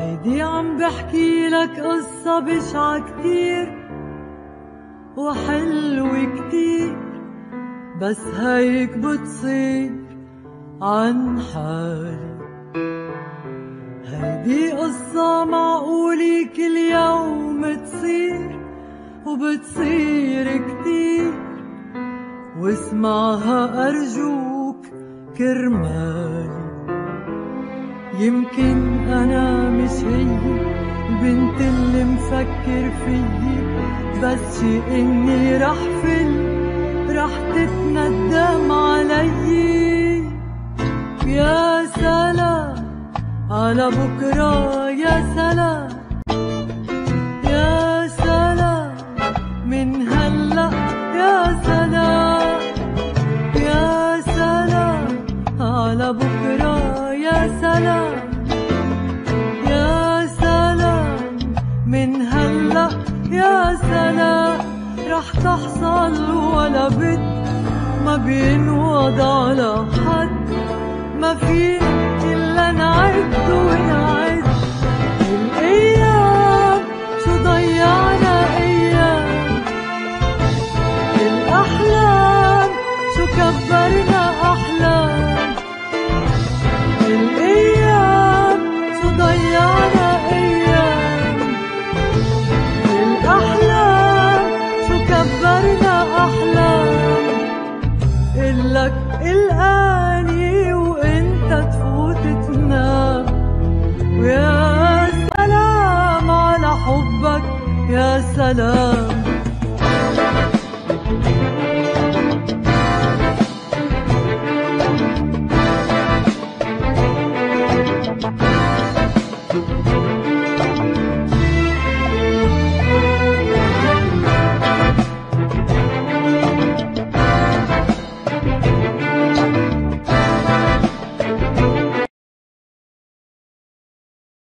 هيدي عم بحكي لك قصة بشعة كتير وحلوة كتير، بس هيك بتصير عن حالي. هيدي قصة معقولة كل يوم تصير وبتصير كتير، واسمعها أرجوك كرمالي. يمكن أنا مش هي البنت اللي مفكر فيي، بس شي إني رح تتندم علي. يا سلام على بكرة، يا سلام يا سلام من هلأ، يا سلام يا سلام على بكرة، يا سلام يا سلام من هلأ، يا سلام. رح تحصل ولا بد ما بينوض على حد، ما في إلا نعد ونعد الأيام. شو ضيعنا أيام الأحلام، شو كبرنا أحلام الأيام. شو ضيعنا أيام الأحلام، شو كبرنا أحلام. إلك الآني وإنت تفوت تنام، ويا سلام على حبك، يا سلام.